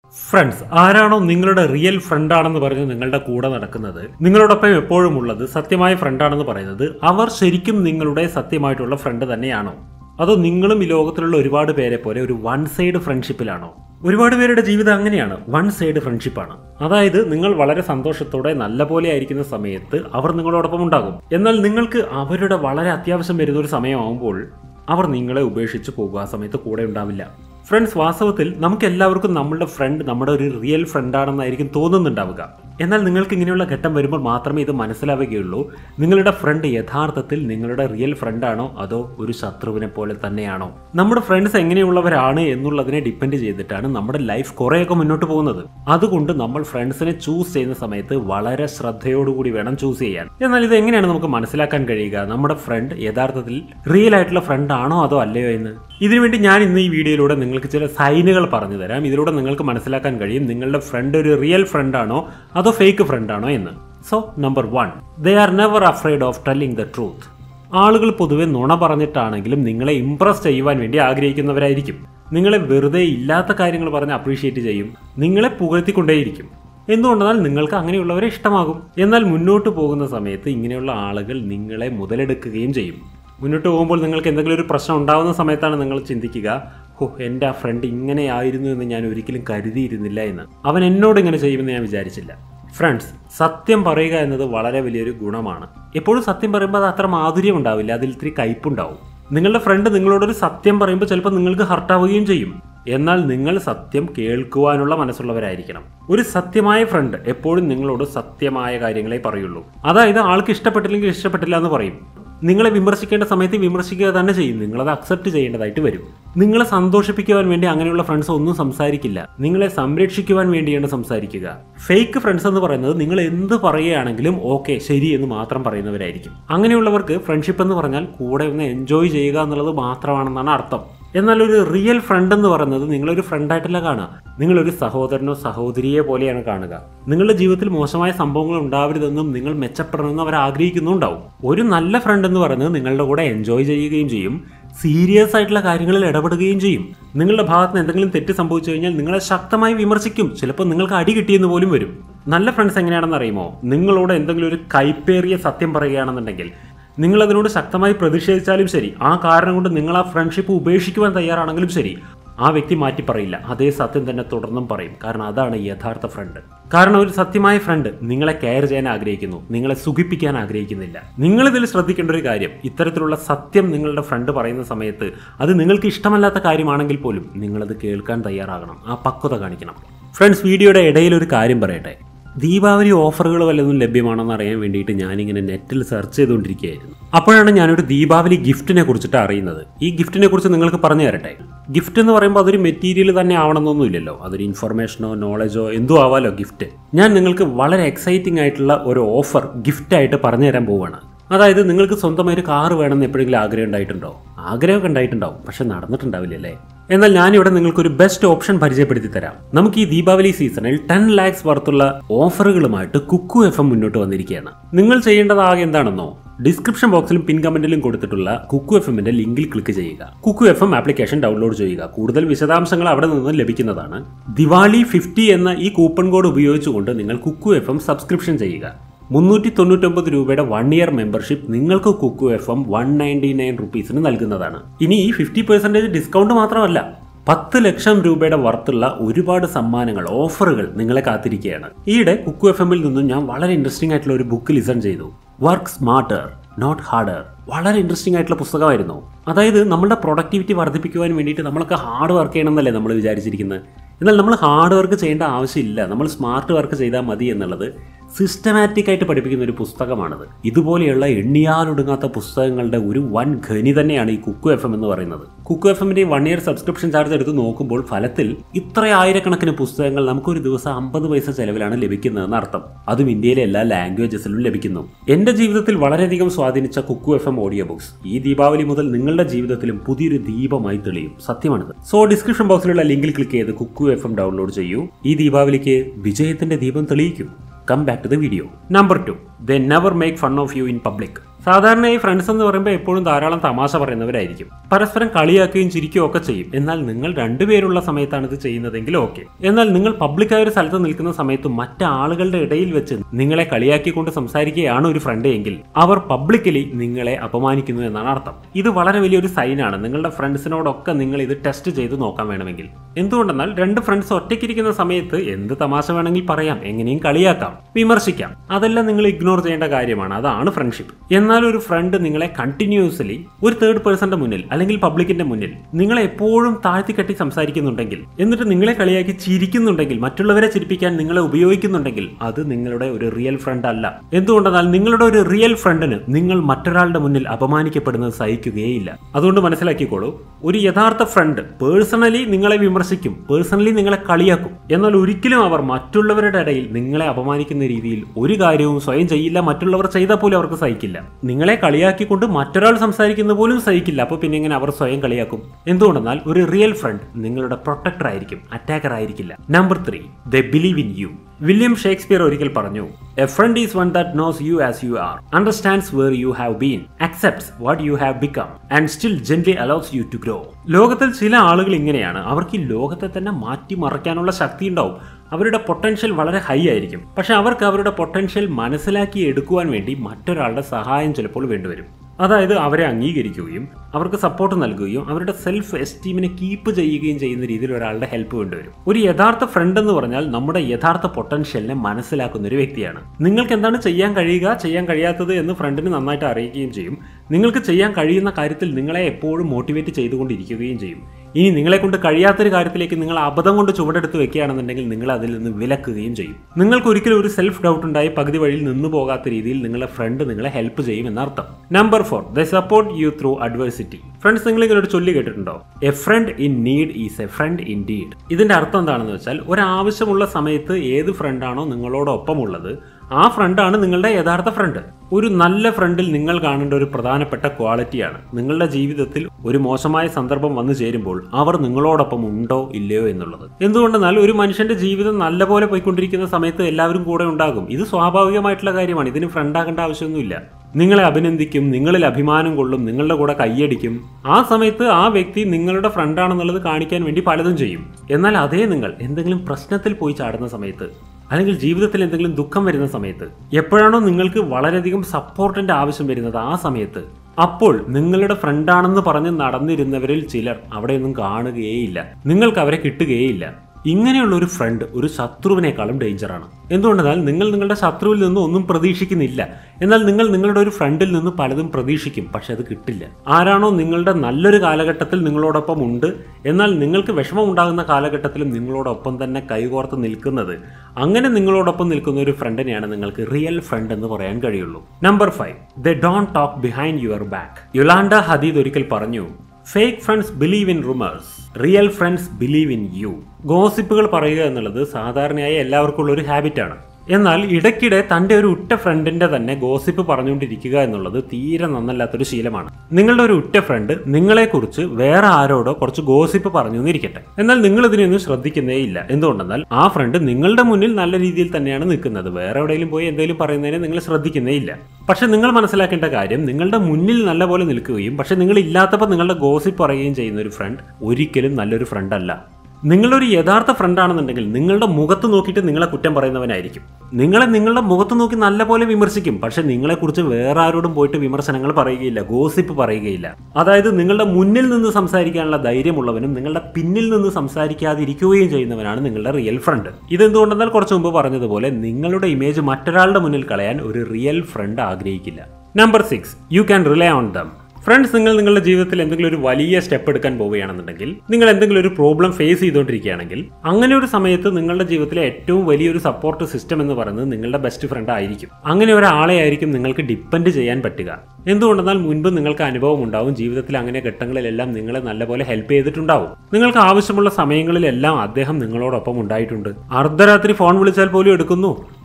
Friends ആരാണോ നിങ്ങളുടെ real ഫ്രണ്ടാണെന്ന് പറഞ്ഞ് നിങ്ങളുടെ കൂടെ നടക്കുന്നത്, നിങ്ങളോടൊപ്പം എപ്പോഴും ഉള്ളത്, സത്യമായ ഫ്രണ്ടാണെന്ന് പറയുന്നത്, അവർ ശരിക്കും നിങ്ങളുടെ സത്യമായിട്ടുള്ള ഫ്രണ്ട് തന്നെയാണോ? അതോ നിങ്ങളും ഈ ലോകത്തിലുള്ള ഒരുപാട് പേരെ പോലെ ഒരു വൺ സൈഡ് ഫ്രണ്ട്ഷിപ്പിലാണോ? ഒരുപാട് പേരുടെ ജീവിതം അങ്ങനെയാണ്, വൺ സൈഡ് ഫ്രണ്ട്ഷിപ്പാണ്. അതായത് നിങ്ങൾ വളരെ സന്തോഷത്തോടെ നല്ല പോലെ ആയിരിക്കുന്ന സമയത്ത് അവർ നിങ്ങളോടൊപ്പം ഉണ്ടാകും. എന്നാൽ നിങ്ങൾക്ക് അവരുടെ വളരെ അത്യാവശ്യം വരുന്ന ഒരു സമയമാകുമ്പോൾ അവർ നിങ്ങളെ ഉപേക്ഷിച്ച് പോകുക, ആ സമയത്ത് കൂടെ ഉണ്ടാവില്ല. ഫ്രണ്ട്സ്, വാസ്തവത്തിൽ നമുക്ക് എല്ലാവർക്കും നമ്മളുടെ ഫ്രണ്ട് നമ്മുടെ ഒരു റിയൽ ഫ്രണ്ടാണെന്നായിരിക്കും തോന്നുന്നുണ്ടാവുക. എന്നാൽ നിങ്ങൾക്ക് ഇങ്ങനെയുള്ള ഘട്ടം വരുമ്പോൾ മാത്രമേ ഇത് മനസ്സിലാവുകയുള്ളൂ, നിങ്ങളുടെ ഫ്രണ്ട് യഥാർത്ഥത്തിൽ നിങ്ങളുടെ റിയൽ ഫ്രണ്ടാണോ അതോ ഒരു ശത്രുവിനെ പോലെ തന്നെയാണോ. നമ്മുടെ ഫ്രണ്ട്സ് എങ്ങനെയുള്ളവരാണ് എന്നുള്ളതിനെ ഡിപ്പെൻഡ് ചെയ്തിട്ടാണ് നമ്മുടെ ലൈഫ് കുറേയൊക്കെ മുന്നോട്ട് പോകുന്നത്. അതുകൊണ്ട് നമ്മൾ ഫ്രണ്ട്സിനെ ചൂസ് ചെയ്യുന്ന സമയത്ത് വളരെ ശ്രദ്ധയോടുകൂടി വേണം ചൂസ് ചെയ്യാൻ. എന്നാൽ ഇത് എങ്ങനെയാണ് നമുക്ക് മനസ്സിലാക്കാൻ കഴിയുക, നമ്മുടെ ഫ്രണ്ട് യഥാർത്ഥത്തിൽ റിയൽ ആയിട്ടുള്ള ഫ്രണ്ട് ആണോ അതോ അല്ലയോ എന്ന്? ഇതിനുവേണ്ടി ഞാൻ ഇന്ന് ഈ വീഡിയോയിലൂടെ നിങ്ങൾക്ക് ചില സൈനുകൾ പറഞ്ഞു തരാം. ഇതിലൂടെ നിങ്ങൾക്ക് മനസ്സിലാക്കാൻ കഴിയും നിങ്ങളുടെ ഫ്രണ്ട് ഒരു റിയൽ ഫ്രണ്ടാണോ അതോ ഫേക്ക് ഫ്രണ്ടാണോ എന്ന്. So number 1, they are never afraid of telling the truth. ആളുകൾ പൊതുവെ നുണ പറഞ്ഞിട്ടാണെങ്കിലും നിങ്ങളെ ഇംപ്രസ് ചെയ്യുവാൻ വേണ്ടി ആഗ്രഹിക്കുന്നവരായിരിക്കും. നിങ്ങളെ വെറുതെ ഇല്ലാത്ത കാര്യങ്ങൾ പറഞ്ഞ് അപ്രീഷിയേറ്റ് ചെയ്യും, നിങ്ങളെ പുകഴ്ത്തിക്കൊണ്ടേയിരിക്കും. എന്തുകൊണ്ടെന്നാൽ നിങ്ങൾക്ക് അങ്ങനെയുള്ളവരെ ഇഷ്ടമാകും. എന്നാൽ മുന്നോട്ട് പോകുന്ന സമയത്ത് ഇങ്ങനെയുള്ള ആളുകൾ നിങ്ങളെ മുതലെടുക്കുകയും ചെയ്യും. മുന്നോട്ട് പോകുമ്പോൾ നിങ്ങൾക്ക് എന്തെങ്കിലും ഒരു പ്രശ്നം ഉണ്ടാകുന്ന സമയത്താണ് നിങ്ങൾ ചിന്തിക്കുക, എൻ്റെ ആ ഫ്രണ്ട് ഇങ്ങനെയായിരുന്നു എന്ന് ഞാൻ ഒരിക്കലും കരുതിയിരുന്നില്ല എന്ന്. അവൻ എന്നോട് ഇങ്ങനെ ചെയ്യുമെന്ന് ഞാൻ വിചാരിച്ചില്ല. ഫ്രണ്ട്സ്, സത്യം പറയുക എന്നത് വളരെ വലിയൊരു ഗുണമാണ്. എപ്പോഴും സത്യം പറയുമ്പോൾ അത് അത്ര മാധുര്യം ഉണ്ടാവില്ല, അതിൽ ഇത്തിരി കയ്പുണ്ടാവും. നിങ്ങളുടെ ഫ്രണ്ട് നിങ്ങളോടൊരു സത്യം പറയുമ്പോൾ ചിലപ്പോൾ നിങ്ങൾക്ക് ഹർട്ടാവുകയും ചെയ്യും. എന്നാൽ നിങ്ങൾ സത്യം കേൾക്കുവാനുള്ള മനസ്സുള്ളവരായിരിക്കണം. ഒരു സത്യമായ ഫ്രണ്ട് എപ്പോഴും നിങ്ങളോട് സത്യമായ കാര്യങ്ങളെ പറയുള്ളൂ. അതായത് ആൾക്ക് ഇഷ്ടപ്പെട്ടില്ലെങ്കിൽ ഇഷ്ടപ്പെട്ടില്ല എന്ന് പറയും. നിങ്ങളെ വിമർശിക്കേണ്ട സമയത്ത് വിമർശിക്കുക തന്നെ ചെയ്യും. നിങ്ങളത് അക്സെപ്റ്റ് ചെയ്യേണ്ടതായിട്ട് വരും. നിങ്ങളെ സന്തോഷിപ്പിക്കുവാൻ വേണ്ടി അങ്ങനെയുള്ള ഫ്രണ്ട്സ് ഒന്നും സംസാരിക്കില്ല, നിങ്ങളെ സംരക്ഷിക്കുവാൻ വേണ്ടിയാണ് സംസാരിക്കുക. ഫേക്ക് ഫ്രണ്ട്സ് എന്ന് പറയുന്നത് നിങ്ങൾ എന്ത് പറയുകയാണെങ്കിലും ഓക്കെ ശരി എന്ന് മാത്രം പറയുന്നവരായിരിക്കും. അങ്ങനെയുള്ളവർക്ക് ഫ്രണ്ട്ഷിപ്പ് എന്ന് പറഞ്ഞാൽ കൂടെ ഒന്ന് എൻജോയ് ചെയ്യുക എന്നുള്ളത് മാത്രമാണെന്നാണ് അർത്ഥം. എന്നാൽ ഒരു റിയൽ ഫ്രണ്ട് എന്ന് പറയുന്നത് നിങ്ങളൊരു ഫ്രണ്ടായിട്ടല്ല കാണുക, നിങ്ങളൊരു സഹോദരനോ സഹോദരിയെ പോലെയാണ് കാണുക. നിങ്ങളുടെ ജീവിതത്തിൽ മോശമായ സംഭവങ്ങൾ ഉണ്ടാവരുതെന്നും നിങ്ങൾ മെച്ചപ്പെടണമെന്നും അവർ ആഗ്രഹിക്കുന്നുണ്ടാവും. ഒരു നല്ല ഫ്രണ്ട് എന്ന് പറയുന്നത് നിങ്ങളുടെ കൂടെ എൻജോയ് ചെയ്യുകയും ചെയ്യും, സീരിയസ് ആയിട്ടുള്ള കാര്യങ്ങളിൽ ഇടപെടുകയും ചെയ്യും. നിങ്ങളുടെ ഭാഗത്ത് നിന്ന് എന്തെങ്കിലും തെറ്റ് സംഭവിച്ചു കഴിഞ്ഞാൽ നിങ്ങളെ ശക്തമായി വിമർശിക്കും. ചിലപ്പോൾ നിങ്ങൾക്ക് അടി കിട്ടിയെന്ന് പോലും വരും. നല്ല ഫ്രണ്ട്സ് എങ്ങനെയാണെന്ന് അറിയുമോ? നിങ്ങളോട് എന്തെങ്കിലും ഒരു കൈപ്പേറിയ സത്യം പറയുകയാണെന്നുണ്ടെങ്കിൽ നിങ്ങൾ അതിനോട് ശക്തമായി പ്രതിഷേധിച്ചാലും ശരി, ആ കാരണം കൊണ്ട് നിങ്ങൾ ആ ഫ്രണ്ട്ഷിപ്പ് ഉപേക്ഷിക്കുവാൻ തയ്യാറാണെങ്കിലും ശരി, ആ വ്യക്തി മാറ്റി പറയില്ല, അതേ സത്യം തന്നെ തുടർന്നും പറയും. കാരണം അതാണ് യഥാർത്ഥ ഫ്രണ്ട്. കാരണം ഒരു സത്യമായ ഫ്രണ്ട് നിങ്ങളെ കെയർ ചെയ്യാൻ ആഗ്രഹിക്കുന്നു, നിങ്ങളെ സുഖിപ്പിക്കാൻ ആഗ്രഹിക്കുന്നില്ല. നിങ്ങളിതിൽ ശ്രദ്ധിക്കേണ്ട ഒരു കാര്യം, ഇത്തരത്തിലുള്ള സത്യം നിങ്ങളുടെ ഫ്രണ്ട് പറയുന്ന സമയത്ത് അത് നിങ്ങൾക്ക് ഇഷ്ടമല്ലാത്ത കാര്യമാണെങ്കിൽ പോലും നിങ്ങളത് കേൾക്കാൻ തയ്യാറാകണം, ആ പക്വത കാണിക്കണം. ഫ്രണ്ട്സ്, വീഡിയോയുടെ ഇടയിൽ ഒരു കാര്യം പറയട്ടെ. ദീപാവലി ഓഫറുകൾ വല്ലതും ലഭ്യമാണെന്ന് അറിയാൻ വേണ്ടിയിട്ട് ഞാനിങ്ങനെ നെറ്റിൽ സെർച്ച് ചെയ്തുകൊണ്ടിരിക്കുകയായിരുന്നു. അപ്പോഴാണ് ഞാനൊരു ദീപാവലി ഗിഫ്റ്റിനെ കുറിച്ചിട്ട് അറിയുന്നത്. ഈ ഗിഫ്റ്റിനെ കുറിച്ച് നിങ്ങൾക്ക് പറഞ്ഞു തരട്ടെ. ഗിഫ്റ്റ് എന്ന് പറയുമ്പോൾ അതൊരു മെറ്റീരിയൽ തന്നെ ആവണമെന്നൊന്നുമില്ലല്ലോ, അതൊരു ഇൻഫർമേഷനോ നോളജോ എന്തോ ആവാലോ ഗിഫ്റ്റ്. ഞാൻ നിങ്ങൾക്ക് വളരെ എക്സൈറ്റിംഗ് ആയിട്ടുള്ള ഒരു ഓഫർ ഗിഫ്റ്റായിട്ട് പറഞ്ഞു തരാൻ പോവുകയാണ്. അതായത് നിങ്ങൾക്ക് സ്വന്തമായി ഒരു കാറ് വേണമെന്ന് എപ്പോഴെങ്കിലും ആഗ്രഹം ഉണ്ടായിട്ടുണ്ടോ? ആഗ്രഹമൊക്കെ ഉണ്ടായിട്ടുണ്ടാവും, പക്ഷെ നടന്നിട്ടുണ്ടാവില്ലല്ലേ? എന്നാൽ ഞാനിവിടെ നിങ്ങൾക്കൊരു ബെസ്റ്റ് ഓപ്ഷൻ പരിചയപ്പെടുത്തി തരാം. നമുക്ക് ഈ ദീപാവലി സീസണിൽ 10 lakhs വർത്തുള്ള ഓഫറുകളുമായിട്ട് കുക്കു FM മുന്നോട്ട് വന്നിരിക്കുകയാണ്. നിങ്ങൾ ചെയ്യേണ്ടതാകെ എന്താണെന്നോ, ഡിസ്ക്രിപ്ഷൻ ബോക്സിലും പിൻ കമന്റിലും കൊടുത്തിട്ടുള്ള കുക്കു FMന്റെ ലിങ്കിൽ ക്ലിക്ക് ചെയ്യുക. കുക്കു FM ആപ്ലിക്കേഷൻ ഡൗൺലോഡ് ചെയ്യുക. കൂടുതൽ വിശദാംശങ്ങൾ അവിടെ നിന്ന് ലഭിക്കുന്നതാണ്. ദിവാലി 50 എന്ന ഈ കൂപ്പൺ കോഡ് ഉപയോഗിച്ചുകൊണ്ട് നിങ്ങൾ കുക്കു FM സബ്സ്ക്രിപ്ഷൻ ചെയ്യുക. 399 രൂപയുടെ 1 year മെമ്പർഷിപ്പ് നിങ്ങൾക്ക് കുക്കു FM 199 റുപ്പീസിന് നൽകുന്നതാണ്. ഇനി ഈ 50% ഡിസ്കൗണ്ട് മാത്രമല്ല, 10 ലക്ഷം രൂപയുടെ വർത്തുള്ള ഒരുപാട് സമ്മാനങ്ങൾ, ഓഫറുകൾ നിങ്ങളെ കാത്തിരിക്കുകയാണ്. ഈയിടെ കുക്കു FMൽ നിന്നും ഞാൻ വളരെ ഇൻട്രസ്റ്റിംഗ് ആയിട്ടുള്ള ഒരു ബുക്ക് ലിസൺ ചെയ്തു. Work smarter not harder. വളരെ ഇൻട്രസ്റ്റിംഗ് ആയിട്ടുള്ള പുസ്തകമായിരുന്നു. അതായത് നമ്മുടെ പ്രൊഡക്ടിവിറ്റി വർദ്ധിപ്പിക്കുവാൻ വേണ്ടിയിട്ട് നമ്മളൊക്കെ ഹാർഡ് വർക്ക് ചെയ്യണമെന്നല്ലേ നമ്മൾ വിചാരിച്ചിരിക്കുന്നത്. എന്നാൽ നമ്മൾ ഹാർഡ് വർക്ക് ചെയ്യേണ്ട ആവശ്യമില്ല, നമ്മൾ സ്മാർട്ട് വർക്ക് ചെയ്താൽ മതി എന്നുള്ളത് സിസ്റ്റമാറ്റിക് ആയിട്ട് പഠിപ്പിക്കുന്ന ഒരു പുസ്തകമാണിത്. ഇതുപോലെയുള്ള എണ്ണിയാലൊടുങ്ങാത്ത പുസ്തകങ്ങളുടെ ഒരു വൻ ഖനി തന്നെയാണ് ഈ കുക്കു FM എന്ന് പറയുന്നത്. കുക്കു FMന്റെ 1 year സബ്സ്ക്രിപ്ഷൻ ചാർജ് എടുത്ത് നോക്കുമ്പോൾ ഫലത്തിൽ ഇത്ര ആയിരക്കണക്കിന് പുസ്തകങ്ങൾ നമുക്കൊരു ദിവസം 50 പൈസ ചെലവിലാണ് ലഭിക്കുന്നതെന്ന് അർത്ഥം. അതും ഇന്ത്യയിലെ എല്ലാ ലാംഗ്വേജസിലും ലഭിക്കുന്നു. എന്റെ ജീവിതത്തിൽ വളരെയധികം സ്വാധീനിച്ച കുക്കു FM ഓഡിയോ ബുക്സ് ഈ ദീപാവലി മുതൽ നിങ്ങളുടെ ജീവിതത്തിലും പുതിയൊരു ദീപമായി തെളിയും. സത്യമാണിത്. സോ ഡിസ്ക്രിപ്ഷൻ ബോക്സിലുള്ള ലിങ്കിൽ ക്ലിക്ക് ചെയ്ത് കുക്കു FM ഡൗൺലോഡ് ചെയ്യൂ. ഈ ദീപാവലിക്ക് വിജയത്തിന്റെ ദീപം തെളിയിക്കൂ. Come back to the video. Number 2, they never make fun of you in public. സാധാരണയായി ഫ്രണ്ട്സ് എന്ന് പറയുമ്പോൾ എപ്പോഴും ധാരാളം തമാശ പറയുന്നവരായിരിക്കും, പരസ്പരം കളിയാക്കുകയും ചിരിക്കുകയും ഒക്കെ ചെയ്യും. എന്നാൽ നിങ്ങൾ രണ്ടുപേരുള്ള സമയത്താണ് ഇത് ചെയ്യുന്നതെങ്കിൽ ഓക്കെ. എന്നാൽ നിങ്ങൾ പബ്ലിക്കായ ഒരു സ്ഥലത്ത് നിൽക്കുന്ന സമയത്ത് മറ്റാളുകളുടെ ഇടയിൽ വെച്ച് നിങ്ങളെ കളിയാക്കിക്കൊണ്ട് സംസാരിക്കുകയാണ് ഒരു ഫ്രണ്ട് എങ്കിൽ അവർ പബ്ലിക്കലി നിങ്ങളെ അപമാനിക്കുന്നു എന്നാണ് അർത്ഥം. ഇത് വളരെ വലിയൊരു സൈനാണ്. നിങ്ങളുടെ ഫ്രണ്ട്സിനോടൊക്കെ നിങ്ങൾ ഇത് ടെസ്റ്റ് ചെയ്ത് നോക്കാൻ വേണമെങ്കിൽ. എന്തുകൊണ്ടെന്നാൽ രണ്ട് ഫ്രണ്ട്സ് ഒറ്റയ്ക്കിരിക്കുന്ന സമയത്ത് എന്ത് തമാശ വേണമെങ്കിൽ പറയാം, എങ്ങനെയും കളിയാക്കാം, വിമർശിക്കാം. അതെല്ലാം നിങ്ങൾ ഇഗ്നോർ ചെയ്യേണ്ട കാര്യമാണ്. അതാണ് ഫ്രണ്ട്ഷിപ്പ്. എന്നാൽ ഒരു ഫ്രണ്ട് നിങ്ങളെ കണ്ടിന്യൂസ്ലി ഒരു തേർഡ് പേഴ്സന്റെ മുന്നിൽ അല്ലെങ്കിൽ പബ്ലിക്കിന്റെ മുന്നിൽ നിങ്ങളെ എപ്പോഴും താഴ്ത്തിക്കെട്ടി സംസാരിക്കുന്നുണ്ടെങ്കിൽ, എന്നിട്ട് നിങ്ങളെ കളിയാക്കി ചിരിക്കുന്നുണ്ടെങ്കിൽ, മറ്റുള്ളവരെ ചിരിപ്പിക്കാൻ നിങ്ങളെ ഉപയോഗിക്കുന്നുണ്ടെങ്കിൽ അത് നിങ്ങളുടെ ഒരു റിയൽ ഫ്രണ്ട് അല്ല. എന്തുകൊണ്ടെന്നാൽ നിങ്ങളുടെ ഒരു റിയൽ ഫ്രണ്ടിന് നിങ്ങൾ മറ്റൊരാളുടെ മുന്നിൽ അപമാനിക്കപ്പെടുന്നത് സഹിക്കുകയില്ല. അതുകൊണ്ട് മനസ്സിലാക്കിക്കോളൂ, ഒരു യഥാർത്ഥ ഫ്രണ്ട് പേഴ്സണലി നിങ്ങളെ വിമർശിക്കും, പേഴ്സണലി നിങ്ങളെ കളിയാക്കും. എന്നാൽ ഒരിക്കലും അവർ മറ്റുള്ളവരുടെ ഇടയിൽ നിങ്ങളെ അപമാനിക്കുന്ന രീതിയിൽ ഒരു കാര്യവും സ്വയം ചെയ്യില്ല. മറ്റുള്ളവർ ചെയ്താൽ പോലും അവർക്ക് സഹിക്കില്ല. നിങ്ങളെ കളിയാക്കിക്കൊണ്ട് മറ്റൊരാൾ സംസാരിക്കുന്ന പോലും സഹിക്കില്ല. അപ്പോൾ പിന്നെ എങ്ങനെ അവർ സ്വയം കളിയാക്കും? എന്തുകൊണ്ടെന്നാൽ ഒരു റിയൽ ഫ്രണ്ട് നിങ്ങളുടെ പ്രൊട്ടക്ടർ ആയിരിക്കും, അറ്റാക്കർ ആയിരിക്കില്ല. Number 3, they believe in you. William Shakespeare ഒരിക്കൽ പറഞ്ഞു, a friend is one that knows you as you are, understands where you have been, accepts what you have become and still gently allows you to grow. ലോകത്തിൽ ചില ആളുകൾ ഇങ്ങനെയാണ്. അവർക്ക് ഈ ലോകത്തെ തന്നെ മാറ്റിമറിക്കാനുള്ള ശക്തി ഉണ്ടാവും. അവരുടെ പൊട്ടൻഷ്യൽ വളരെ ഹൈ ആയിരിക്കും. പക്ഷെ അവർക്ക് അവരുടെ പൊട്ടൻഷ്യൽ മനസ്സിലാക്കി എടുക്കുവാൻ വേണ്ടി മറ്റൊരാളുടെ സഹായം ചിലപ്പോൾ വേണ്ടിവരും. അതായത് അവരെ അംഗീകരിക്കുകയും അവർക്ക് സപ്പോർട്ട് നൽകുകയും അവരുടെ സെൽഫ് എസ്റ്റീമിനെ കീപ്പ് ചെയ്യുകയും ചെയ്യുന്ന രീതിയിൽ ഒരാളുടെ ഹെൽപ്പ് വേണ്ടിവരും. ഒരു യഥാർത്ഥ ഫ്രണ്ട് എന്ന് പറഞ്ഞാൽ നമ്മുടെ യഥാർത്ഥ പൊട്ടൻഷ്യലിനെ മനസ്സിലാക്കുന്ന ഒരു വ്യക്തിയാണ്. നിങ്ങൾക്ക് എന്താണ് ചെയ്യാൻ കഴിയുക, ചെയ്യാൻ കഴിയാത്തത് എന്ന് ഫ്രണ്ടിന് നന്നായിട്ട് അറിയുകയും ചെയ്യും. നിങ്ങൾക്ക് ചെയ്യാൻ കഴിയുന്ന കാര്യത്തിൽ നിങ്ങളെ എപ്പോഴും മോട്ടിവേറ്റ് ചെയ്തുകൊണ്ടിരിക്കുകയും ചെയ്യും. ഇനി നിങ്ങളെ കൊണ്ട് കഴിയാത്തൊരു കാര്യത്തിലേക്ക് നിങ്ങൾ അബദ്ധം കൊണ്ട് ചുവടെടുത്ത് വെക്കുകയാണെന്നുണ്ടെങ്കിൽ നിങ്ങൾ അതിൽ നിന്ന് വിലക്കുകയും ചെയ്യും. നിങ്ങൾക്ക് ഒരിക്കലും ഒരു സെൽഫ് ഡൗട്ട് ഉണ്ടായി പകുതി വഴിയിൽ നിന്നു പോകാത്ത രീതിയിൽ നിങ്ങളുടെ ഫ്രണ്ട് നിങ്ങളെ ഹെൽപ്പ് ചെയ്യും എന്നർത്ഥം. Number 4, they support you through adversity. Friends, നിങ്ങൾ ഇങ്ങനൊരു ചൊല്ലി കേട്ടിട്ടുണ്ടോ? A friend in need is a friend indeed. ഇതിന്റെ അർത്ഥം എന്താണെന്ന് വെച്ചാൽ, ഒരാവശ്യമുള്ള സമയത്ത് ഏത് ഫ്രണ്ടാണോ നിങ്ങളോടൊപ്പം ഉള്ളത് ആ ഫ്രണ്ടാണ് നിങ്ങളുടെ യഥാർത്ഥ ഫ്രണ്ട്. ഒരു നല്ല ഫ്രണ്ടിൽ നിങ്ങൾ കാണേണ്ട ഒരു പ്രധാനപ്പെട്ട ക്വാളിറ്റിയാണ് നിങ്ങളുടെ ജീവിതത്തിൽ ഒരു മോശമായ സന്ദർഭം വന്നു ചേരുമ്പോൾ അവർ നിങ്ങളോടൊപ്പം ഉണ്ടോ ഇല്ലയോ എന്നുള്ളത്. എന്തുകൊണ്ടെന്നാൽ ഒരു മനുഷ്യന്റെ ജീവിതം നല്ലപോലെ പോയിക്കൊണ്ടിരിക്കുന്ന സമയത്ത് എല്ലാവരും കൂടെ ഉണ്ടാകും. ഇത് സ്വാഭാവികമായിട്ടുള്ള കാര്യമാണ്. ഇതിന് ഫ്രണ്ടാകേണ്ട ആവശ്യമൊന്നുമില്ല. നിങ്ങളെ അഭിനന്ദിക്കും, നിങ്ങളിൽ അഭിമാനം കൊള്ളും, നിങ്ങളുടെ കൂടെ കൈയടിക്കും. ആ സമയത്ത് ആ വ്യക്തി നിങ്ങളുടെ ഫ്രണ്ടാണെന്നുള്ളത് കാണിക്കാൻ വേണ്ടി പലതും ചെയ്യും. എന്നാൽ അതേ നിങ്ങൾ എന്തെങ്കിലും പ്രശ്നത്തിൽ പോയി ചാടുന്ന സമയത്ത് അല്ലെങ്കിൽ ജീവിതത്തിൽ എന്തെങ്കിലും ദുഃഖം വരുന്ന സമയത്ത്, എപ്പോഴാണോ നിങ്ങൾക്ക് വളരെയധികം സപ്പോർട്ടിന്റെ ആവശ്യം വരുന്നത് ആ സമയത്ത്, അപ്പോൾ നിങ്ങളുടെ ഫ്രണ്ടാണെന്ന് പറഞ്ഞ് നടന്നിരുന്നവരിൽ ചിലർ അവിടെയൊന്നും കാണുകയേയില്ല. നിങ്ങൾക്ക് അവരെ കിട്ടുകയേയില്ല. ഇങ്ങനെയുള്ള ഒരു ഫ്രണ്ട് ഒരു ശത്രുവിനേക്കാളും ഡേഞ്ചറാണ്. എന്തുകൊണ്ടെന്നാൽ നിങ്ങൾ നിങ്ങളുടെ ശത്രുവിൽ നിന്നും ഒന്നും പ്രതീക്ഷിക്കുന്നില്ല. എന്നാൽ നിങ്ങൾ നിങ്ങളുടെ ഒരു ഫ്രണ്ടിൽ നിന്ന് പലതും പ്രതീക്ഷിക്കും, പക്ഷെ അത് കിട്ടില്ല. ആരാണോ നിങ്ങളുടെ നല്ലൊരു കാലഘട്ടത്തിൽ നിങ്ങളോടൊപ്പം ഉണ്ട്, എന്നാൽ നിങ്ങൾക്ക് വിഷമം ഉണ്ടാകുന്ന കാലഘട്ടത്തിലും നിങ്ങളോടൊപ്പം തന്നെ കൈകോർത്ത് നിൽക്കുന്നത്, അങ്ങനെ നിങ്ങളോടൊപ്പം നിൽക്കുന്ന ഒരു ഫ്രണ്ടിനെയാണ് നിങ്ങൾക്ക് റിയൽ ഫ്രണ്ട് എന്ന് പറയാൻ കഴിയുള്ളൂ. Number 5, they don't talk behind your back. Yolanda Hadid ഒരിക്കൽ പറഞ്ഞു, fake friends believe in rumours, real friends believe in you. ഗോസിപ്പുകൾ പറയുക എന്നുള്ളത് സാധാരണയായി എല്ലാവർക്കും ഉള്ള ഒരു ഹാബിറ്റാണ്. എന്നാൽ ഇടയ്ക്കിടെ തൻ്റെ ഒരു ഉറ്റ ഫ്രണ്ടിന്റെ തന്നെ ഗോസിപ്പ് പറഞ്ഞുകൊണ്ടിരിക്കുക എന്നുള്ളത് തീരെ നന്നല്ലാത്തൊരു ശീലമാണ്. നിങ്ങളുടെ ഒരു ഉറ്റ ഫ്രണ്ട് നിങ്ങളെക്കുറിച്ച് വേറെ ആരോടോ കുറച്ച് ഗോസിപ്പ് പറഞ്ഞു എന്നിരിക്കട്ടെ, എന്നാൽ നിങ്ങൾ ഇതിനൊന്നും ശ്രദ്ധിക്കുന്നേ ഇല്ല. എന്തുകൊണ്ടെന്നാൽ ആ ഫ്രണ്ട് നിങ്ങളുടെ മുന്നിൽ നല്ല രീതിയിൽ തന്നെയാണ് നിൽക്കുന്നത്. വേറെ എവിടെയെങ്കിലും പോയി എന്തെങ്കിലും പറയുന്നതിനെ നിങ്ങൾ ശ്രദ്ധിക്കുന്നേ ഇല്ല. പക്ഷെ നിങ്ങൾ മനസ്സിലാക്കേണ്ട കാര്യം, നിങ്ങളുടെ മുന്നിൽ നല്ലപോലെ നിൽക്കുകയും പക്ഷെ നിങ്ങൾ ഇല്ലാത്തപ്പോൾ നിങ്ങളുടെ ഗോസിപ്പ് പറയുകയും ചെയ്യുന്ന ഒരു ഫ്രണ്ട് ഒരിക്കലും നല്ലൊരു ഫ്രണ്ട് അല്ല. നിങ്ങളൊരു യഥാർത്ഥ ഫ്രണ്ടാണെന്നുണ്ടെങ്കിൽ നിങ്ങളുടെ മുഖത്ത് നോക്കിയിട്ട് നിങ്ങളെ കുറ്റം പറയുന്നവനായിരിക്കും. നിങ്ങളുടെ മുഖത്ത് നോക്കി നല്ലപോലെ വിമർശിക്കും, പക്ഷെ നിങ്ങളെക്കുറിച്ച് വേറെ ആരോടും പോയിട്ട് വിമർശനങ്ങൾ പറയുകയില്ല, ഗോസിപ്പ് പറയുകയില്ല. അതായത് നിങ്ങളുടെ മുന്നിൽ നിന്ന് സംസാരിക്കാനുള്ള ധൈര്യമുള്ളവനും നിങ്ങളുടെ പിന്നിൽ നിന്ന് സംസാരിക്കാതിരിക്കുകയും ചെയ്യുന്നവനാണ് നിങ്ങളുടെ റിയൽ ഫ്രണ്ട്. ഇതെന്തുകൊണ്ടെന്നാൽ കുറച്ച് മുമ്പ് പറഞ്ഞതുപോലെ നിങ്ങളുടെ ഇമേജ് മറ്റൊരാളുടെ മുന്നിൽ കളയാൻ ഒരു റിയൽ ഫ്രണ്ട് ആഗ്രഹിക്കില്ല. Number 6, you can rely on them. Friends, നിങ്ങൾ നിങ്ങളുടെ ജീവിതത്തിൽ എന്തെങ്കിലും ഒരു വലിയ സ്റ്റെപ്പ് എടുക്കാൻ പോവുകയാണെന്നുണ്ടെങ്കിൽ, നിങ്ങൾ എന്തെങ്കിലും ഒരു പ്രോബ്ലം ഫേസ് ചെയ്തുകൊണ്ടിരിക്കുകയാണെങ്കിൽ, അങ്ങനെ ഒരു സമയത്ത് നിങ്ങളുടെ ജീവിതത്തിലെ ഏറ്റവും വലിയൊരു സപ്പോർട്ട് സിസ്റ്റം എന്ന് പറയുന്നത് നിങ്ങളുടെ ബെസ്റ്റ് ഫ്രണ്ട് ആയിരിക്കും. അങ്ങനെ ഒരാളെ ആയിരിക്കും നിങ്ങൾക്ക് ഡിപ്പെൻഡ് ചെയ്യാൻ പറ്റുക. എന്തുകൊണ്ടെന്നാൽ മുൻപ് നിങ്ങൾക്ക് അനുഭവം ഉണ്ടാവും, ജീവിതത്തിൽ അങ്ങനെ ഘട്ടങ്ങളിലെല്ലാം നിങ്ങളെ നല്ലപോലെ ഹെൽപ്പ് ചെയ്തിട്ടുണ്ടാവും. നിങ്ങൾക്ക് ആവശ്യമുള്ള സമയങ്ങളിലെല്ലാം അദ്ദേഹം നിങ്ങളോടൊപ്പം ഉണ്ടായിട്ടുണ്ട്. അർദ്ധരാത്രി ഫോൺ വിളിച്ചാൽ പോലും എടുക്കുന്നു,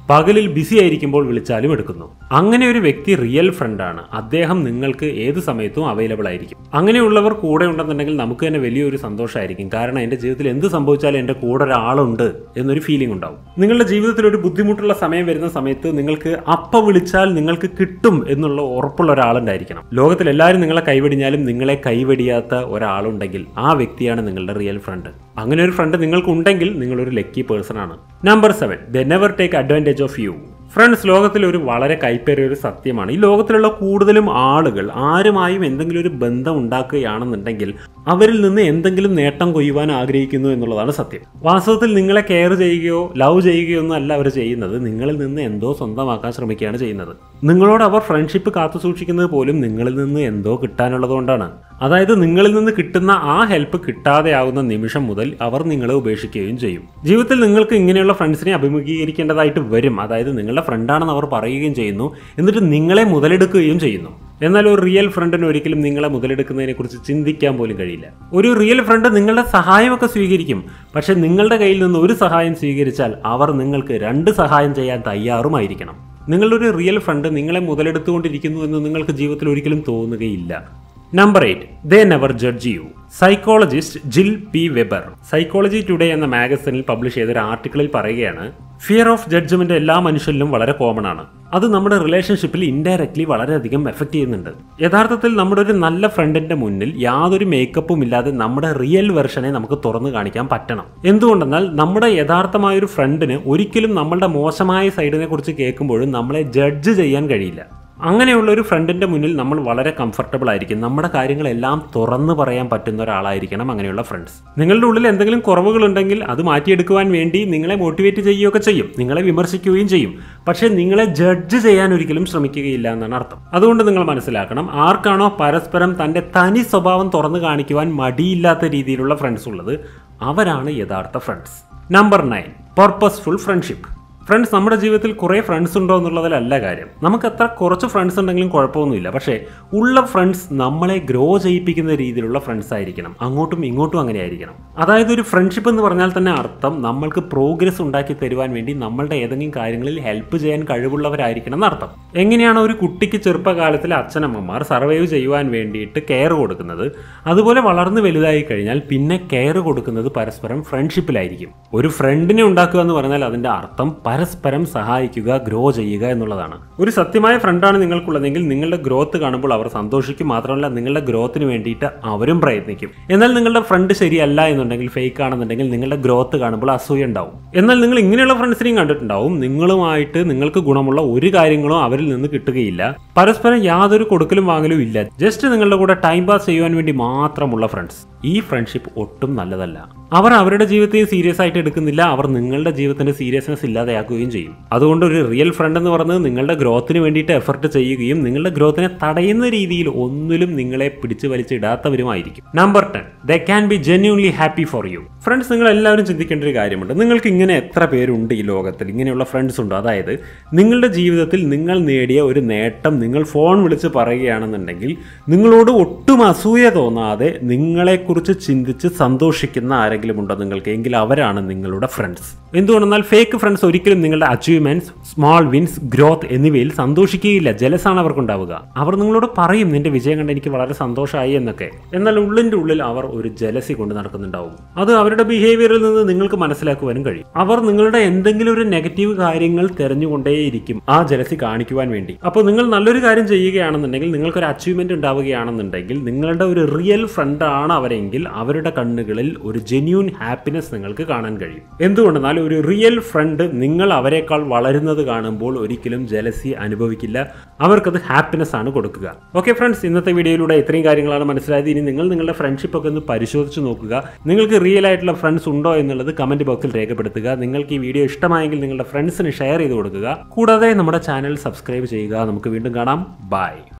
പകലിൽ ബിസി ആയിരിക്കുമ്പോൾ വിളിച്ചാലും എടുക്കുന്നു. അങ്ങനെ ഒരു വ്യക്തി റിയൽ ഫ്രണ്ടാണ്. അദ്ദേഹം നിങ്ങൾക്ക് ഏത് സമയത്തും അവൈലബിൾ ആയിരിക്കും. അങ്ങനെയുള്ളവർ കൂടെ ഉണ്ടെന്നുണ്ടെങ്കിൽ നമുക്ക് തന്നെ വലിയൊരു സന്തോഷമായിരിക്കും. കാരണം എൻ്റെ ജീവിതത്തിൽ എന്ത് സംഭവിച്ചാലും എൻ്റെ കൂടെ ഒരാളുണ്ട് എന്നൊരു ഫീലിംഗ് ഉണ്ടാവും. നിങ്ങളുടെ ജീവിതത്തിൽ ഒരു ബുദ്ധിമുട്ടുള്ള സമയം വരുന്ന സമയത്ത് നിങ്ങൾക്ക് അപ്പം വിളിച്ചാൽ നിങ്ങൾക്ക് കിട്ടും എന്നുള്ള ഉറപ്പുള്ള ഒരാളുണ്ടായിരിക്കണം. ലോകത്തിൽ എല്ലാവരും നിങ്ങളെ കൈവെടിഞ്ഞാലും നിങ്ങളെ കൈവെടിയാത്ത ഒരാളുണ്ടെങ്കിൽ ആ വ്യക്തിയാണ് നിങ്ങളുടെ റിയൽ ഫ്രണ്ട്. അങ്ങനെ ഒരു ഫ്രണ്ട് നിങ്ങൾക്കുണ്ടെങ്കിൽ നിങ്ങളൊരു ലക്കി പേഴ്സൺ ആണ്. Number 7, they never take advantage of you. Friends, ലോകത്തിൽ ഒരു വളരെ കൈപ്പേറിയ ഒരു സത്യമാണ്. ഈ ലോകത്തിലുള്ള കൂടുതലും ആളുകൾ ആരുമായും എന്തെങ്കിലും ഒരു ബന്ധം ഉണ്ടാക്കുകയാണെന്നുണ്ടെങ്കിൽ അവരിൽ നിന്ന് എന്തെങ്കിലും നേട്ടം കൊയ്യുവാൻ ആഗ്രഹിക്കുന്നു എന്നുള്ളതാണ് സത്യം. വാസ്തവത്തിൽ നിങ്ങളെ കെയർ ചെയ്യുകയോ ലവ് ചെയ്യുകയോ ഒന്നും അല്ല അവർ ചെയ്യുന്നത്. നിങ്ങളിൽ നിന്ന് എന്തോ സ്വന്തമാക്കാൻ ശ്രമിക്കുകയാണ് ചെയ്യുന്നത്. നിങ്ങളോട് അവർ ഫ്രണ്ട്ഷിപ്പ് കാത്തു സൂക്ഷിക്കുന്നത് പോലും നിങ്ങളിൽ നിന്ന് എന്തോ കിട്ടാനുള്ളത് കൊണ്ടാണ്. അതായത് നിങ്ങളിൽ നിന്ന് കിട്ടുന്ന ആ ഹെൽപ്പ് കിട്ടാതെയാവുന്ന നിമിഷം മുതൽ അവർ നിങ്ങളെ ഉപേക്ഷിക്കുകയും ചെയ്യും. ജീവിതത്തിൽ നിങ്ങൾക്ക് ഇങ്ങനെയുള്ള ഫ്രണ്ട്സിനെ അഭിമുഖീകരിക്കേണ്ടതായിട്ട് വരും. അതായത് നിങ്ങളുടെ ഫ്രണ്ടാണെന്ന് അവർ പറയുകയും ചെയ്യുന്നു, എന്നിട്ട് നിങ്ങളെ മുതലെടുക്കുകയും ചെയ്യുന്നു. എന്നാൽ ഒരു റിയൽ ഫ്രണ്ടിന് ഒരിക്കലും നിങ്ങളെ മുതലെടുക്കുന്നതിനെ കുറിച്ച് ചിന്തിക്കാൻ പോലും കഴിയില്ല. ഒരു റിയൽ ഫ്രണ്ട് നിങ്ങളുടെ സഹായമൊക്കെ സ്വീകരിക്കും. പക്ഷെ നിങ്ങളുടെ കയ്യിൽ നിന്ന് ഒരു സഹായം സ്വീകരിച്ചാൽ അവർ നിങ്ങൾക്ക് 2 സഹായം ചെയ്യാൻ തയ്യാറുമായിരിക്കണം. നിങ്ങളുടെ ഒരു റിയൽ ഫ്രണ്ട് നിങ്ങളെ മുതലെടുത്തുകൊണ്ടിരിക്കുന്നു എന്ന് നിങ്ങൾക്ക് ജീവിതത്തിൽ ഒരിക്കലും തോന്നുകയില്ല. Number 8, they never judge you. Psychologist Jill P Weber psychology today എന്ന മാഗസിനിൽ പബ്ലിഷ് ചെയ്ത ഒരു ആർട്ടിക്കിളിൽ പറയുകയാണ്, ഫിയർ ഓഫ് ജഡ്ജ്മെന്റ് എല്ലാ മനുഷ്യരിലും വളരെ കോമൺ ആണ്. അത് നമ്മുടെ റിലേഷൻഷിപ്പിൽ ഇൻഡയറക്ട്ലി വളരെയധികം എഫക്ട് ചെയ്യുന്നുണ്ട്. യഥാർത്ഥത്തിൽ നമ്മുടെ ഒരു നല്ല ഫ്രണ്ടിന്റെ മുന്നിൽ യാതൊരു മേക്കപ്പും ഇല്ലാതെ നമ്മുടെ റിയൽ വെർഷനെ നമുക്ക് തുറന്നു കാണിക്കാൻ പറ്റണം. എന്തുകൊണ്ടെന്നാൽ നമ്മുടെ യഥാർത്ഥമായ ഒരു ഫ്രണ്ടിന് ഒരിക്കലും നമ്മളുടെ മോശമായ സൈഡിനെ കുറിച്ച് കേൾക്കുമ്പോഴും നമ്മളെ ജഡ്ജ് ചെയ്യാൻ കഴിയില്ല. അങ്ങനെയുള്ള ഒരു ഫ്രണ്ടിന്റെ മുന്നിൽ നമ്മൾ വളരെ കംഫർട്ടബിൾ ആയിരിക്കും. നമ്മുടെ കാര്യങ്ങളെല്ലാം തുറന്നു പറയാൻ പറ്റുന്ന ഒരാളായിരിക്കണം അങ്ങനെയുള്ള ഫ്രണ്ട്സ്. നിങ്ങളുടെ ഉള്ളിൽ എന്തെങ്കിലും കുറവുകളുണ്ടെങ്കിൽ അത് മാറ്റിയെടുക്കുവാൻ വേണ്ടി നിങ്ങളെ മോട്ടിവേറ്റ് ചെയ്യുകയൊക്കെ ചെയ്യും, നിങ്ങളെ വിമർശിക്കുകയും ചെയ്യും. പക്ഷേ നിങ്ങളെ ജഡ്ജ് ചെയ്യാൻ ഒരിക്കലും ശ്രമിക്കുകയില്ല എന്നാണ് അർത്ഥം. അതുകൊണ്ട് നിങ്ങൾ മനസ്സിലാക്കണം, ആർക്കാണോ പരസ്പരം തൻ്റെ തനി സ്വഭാവം തുറന്നു കാണിക്കുവാൻ മടിയില്ലാത്ത രീതിയിലുള്ള ഫ്രണ്ട്സ് ഉള്ളത്, അവരാണ് യഥാർത്ഥ friends. Number 9, purposeful friendship. Friends, നമ്മുടെ ജീവിതത്തിൽ കുറേ ഫ്രണ്ട്സ് ഉണ്ടോ എന്നുള്ളതിലല്ല കാര്യം. നമുക്ക് എത്ര കുറച്ച് ഫ്രണ്ട്സ് ഉണ്ടെങ്കിലും കുഴപ്പമൊന്നുമില്ല. പക്ഷേ ഉള്ള ഫ്രണ്ട്സ് നമ്മളെ ഗ്രോ ചെയ്യിപ്പിക്കുന്ന രീതിയിലുള്ള ഫ്രണ്ട്സ് ആയിരിക്കണം. അങ്ങോട്ടും ഇങ്ങോട്ടും അങ്ങനെ ആയിരിക്കണം. അതായത് ഒരു ഫ്രണ്ട്ഷിപ്പ് എന്ന് പറഞ്ഞാൽ തന്നെ അർത്ഥം നമ്മൾക്ക് പ്രോഗ്രസ് ഉണ്ടാക്കി തരുവാൻ വേണ്ടി നമ്മളുടെ ഏതെങ്കിലും കാര്യങ്ങളിൽ ഹെൽപ്പ് ചെയ്യാൻ കഴിവുള്ളവരായിരിക്കണം എന്നർത്ഥം. എങ്ങനെയാണ് ഒരു കുട്ടിക്ക് ചെറുപ്പകാലത്തിൽ അച്ഛനമ്മമാർ സർവൈവ് ചെയ്യുവാൻ വേണ്ടിയിട്ട് കെയർ കൊടുക്കുന്നത്, അതുപോലെ വളർന്ന് വലുതായി കഴിഞ്ഞാൽ പിന്നെ കെയർ കൊടുക്കുന്നത് പരസ്പരം ഫ്രണ്ട്ഷിപ്പിലായിരിക്കും. ഒരു ഫ്രണ്ടിനെ ഉണ്ടാക്കുക എന്ന് പറഞ്ഞാൽ അതിൻ്റെ അർത്ഥം പരസ്പരം സഹായിക്കുക, ഗ്രോ ചെയ്യുക എന്നുള്ളതാണ്. ഒരു സത്യമായ ഫ്രണ്ടാണ് നിങ്ങൾക്കുള്ളതെങ്കിൽ നിങ്ങളുടെ ഗ്രോത്ത് കാണുമ്പോൾ അവർ സന്തോഷിക്കും. മാത്രമല്ല നിങ്ങളുടെ ഗ്രോത്തിന് വേണ്ടിയിട്ട് അവരും പ്രയത്നിക്കും. എന്നാൽ നിങ്ങളുടെ ഫ്രണ്ട് ശരിയല്ല എന്നുണ്ടെങ്കിൽ, ഫേക്ക് ആണെന്നുണ്ടെങ്കിൽ നിങ്ങളുടെ ഗ്രോത്ത് കാണുമ്പോൾ അസൂയ ഉണ്ടാവും. എന്നാൽ നിങ്ങൾ ഇങ്ങനെയുള്ള ഫ്രണ്ട്സിനെയും കണ്ടിട്ടുണ്ടാവും. നിങ്ങളുമായിട്ട് നിങ്ങൾക്ക് ഗുണമുള്ള ഒരു കാര്യങ്ങളും അവരിൽ നിന്ന് കിട്ടുകയില്ല. പരസ്പരം യാതൊരു കൊടുക്കലും വാങ്ങലും ഇല്ല. ജസ്റ്റ് നിങ്ങളുടെ കൂടെ ടൈം പാസ് ചെയ്യുവാൻ വേണ്ടി മാത്രമുള്ള ഫ്രണ്ട്സ്. ഈ ഫ്രണ്ട്ഷിപ്പ് ഒട്ടും നല്ലതല്ല. അവർ അവരുടെ ജീവിതത്തെയും സീരിയസ് ആയിട്ട് എടുക്കുന്നില്ല. അവർ നിങ്ങളുടെ ജീവിതത്തിന്റെ സീരിയസ്നെസ് ഇല്ലാതെയാക്കുകയും ചെയ്യും. അതുകൊണ്ട് ഒരു റിയൽ ഫ്രണ്ട് എന്ന് പറയുന്നത് നിങ്ങളുടെ ഗ്രോത്തിന് വേണ്ടിയിട്ട് എഫർട്ട് ചെയ്യുകയും നിങ്ങളുടെ ഗ്രോത്തിനെ തടയുന്ന രീതിയിൽ ഒന്നിലും നിങ്ങളെ പിടിച്ചു വലിച്ചിടാത്തവരുമായിരിക്കും. Number 10, they can be genuinely happy for you. Friends, നിങ്ങൾ എല്ലാവരും ചിന്തിക്കേണ്ട ഒരു കാര്യമുണ്ട്. നിങ്ങൾക്ക് ഇങ്ങനെ എത്ര പേരുണ്ട് ഈ ലോകത്തിൽ? ഇങ്ങനെയുള്ള ഫ്രണ്ട്സ് ഉണ്ടോ? അതായത് നിങ്ങളുടെ ജീവിതത്തിൽ നിങ്ങൾ നേടിയ ഒരു നേട്ടം നിങ്ങൾ ഫോൺ വിളിച്ച് പറയുകയാണെന്നുണ്ടെങ്കിൽ നിങ്ങളോട് ഒട്ടും അസൂയ തോന്നാതെ നിങ്ങളെക്കുറിച്ച് ചിന്തിച്ച് സന്തോഷിക്കുന്ന ആരെങ്കിലും ഉണ്ടോ നിങ്ങൾക്ക്? എങ്കിൽ അവരാണ് നിങ്ങളുടെ ഫ്രണ്ട്സ്. എന്തുകൊണ്ടെന്നാൽ ഫേക്ക് ഫ്രണ്ട്സ് ഒരിക്കലും നിങ്ങളുടെ അച്ചീവ്മെന്റ്സ്, സ്മോൾ വിൻസ്, ഗ്രോത്ത് എന്നിവയിൽ സന്തോഷിക്കുകയില്ല. ജലസാണ് അവർക്കുണ്ടാവുക. അവർ നിങ്ങളോട് പറയും നിന്റെ വിജയം കണ്ട് എനിക്ക് വളരെ സന്തോഷമായി എന്നൊക്കെ. എന്നാൽ ഉള്ളിൻ്റെ ഉള്ളിൽ അവർ ഒരു ജലസി കൊണ്ട് നടക്കുന്നുണ്ടാവും. അത് അവരുടെ ബിഹേവിയറിൽ നിന്ന് നിങ്ങൾക്ക് മനസ്സിലാക്കുവാനും കഴിയും. അവർ നിങ്ങളുടെ എന്തെങ്കിലും ഒരു നെഗറ്റീവ് കാര്യങ്ങൾ തെരഞ്ഞുകൊണ്ടേയിരിക്കും ആ ജലസി കാണിക്കുവാൻ വേണ്ടി. അപ്പോൾ നിങ്ങൾ നല്ലൊരു കാര്യം ചെയ്യുകയാണെന്നുണ്ടെങ്കിൽ, നിങ്ങൾക്കൊരു അച്ചീവ്മെന്റ് ഉണ്ടാവുകയാണെന്നുണ്ടെങ്കിൽ, നിങ്ങളുടെ ഒരു റിയൽ ഫ്രണ്ടാണ് അവരെങ്കിൽ അവരുടെ കണ്ണുകളിൽ ഒരു ജെന്യൂൻ ഹാപ്പിനെസ് നിങ്ങൾക്ക് കാണാൻ കഴിയും. എന്തുകൊണ്ടെന്നാൽ ഒരു റിയൽ ഫ്രണ്ട് നിങ്ങൾ അവരെക്കാൾ വളരുന്നത് കാണുമ്പോൾ ഒരിക്കലും ജലസി അനുഭവിക്കില്ല. അവർക്കത് ഹാപ്പിനെസ് ആണ് കൊടുക്കുക. ഓക്കെ ഫ്രണ്ട്സ്, ഇന്നത്തെ വീഡിയോയിലൂടെ ഇത്രയും കാര്യങ്ങളാണ് മനസ്സിലായത്. ഇനി നിങ്ങൾ നിങ്ങളുടെ ഫ്രണ്ട്ഷിപ്പ് ഒക്കെ ഒന്ന് പരിശോധിച്ച് നോക്കുക. നിങ്ങൾക്ക് റിയൽ ആയിട്ടുള്ള ഫ്രണ്ട്സ് ഉണ്ടോ എന്നുള്ളത് കമന്റ് ബോക്സിൽ രേഖപ്പെടുത്തുക. നിങ്ങൾക്ക് ഈ വീഡിയോ ഇഷ്ടമായെങ്കിൽ നിങ്ങളുടെ ഫ്രണ്ട്സിന് ഷെയർ ചെയ്ത് കൊടുക്കുക. കൂടാതെ നമ്മുടെ ചാനൽ സബ്സ്ക്രൈബ് ചെയ്യുക. നമുക്ക് വീണ്ടും കാണാം. ബൈ.